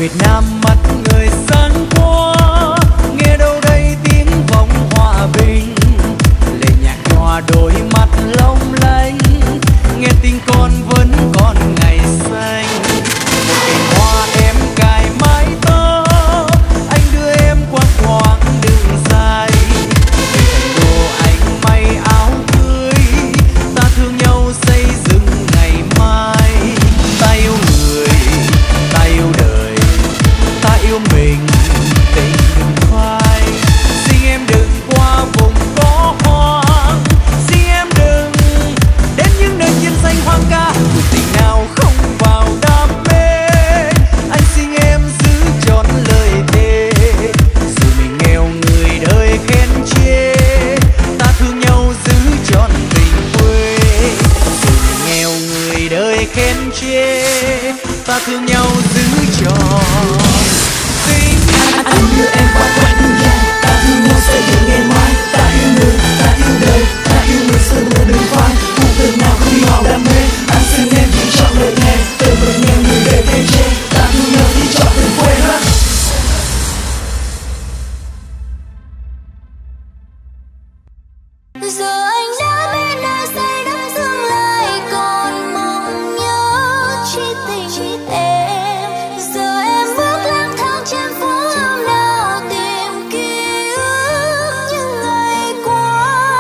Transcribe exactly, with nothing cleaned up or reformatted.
Việt Nam mặt người sáng qua, nghe đâu đây tiếng vọng hòa bình. Lệ nhạc nhòa đôi mắt long lanh, nghe tiếng con vẫn còn ngày xanh. Một cành hoa em cài mái tóc, anh đưa em qua quãng đường dài. Về thành đô anh may áo cưới, ta thương nhau xây dựng ngày mai. Ta yêu người, ta yêu đời, ta yêu mình, tình đừng phai. Xin em đừng qua vùng có hoang, xin em đừng đến những nơi chiến tranh hoang ca. Cuộc tình nào không vào đam mê, anh xin em giữ trọn lời thề. Dù mình nghèo người đời khen chê, ta thương nhau giữ trọn tình quê. Dù mình nghèo người đời khen chê, ta thương nhau giữ trọn tình. Anh đưa em qua quãng đường dài, ta thương nhau xây dựng ngày mai. Ta yêu người, ta yêu đời,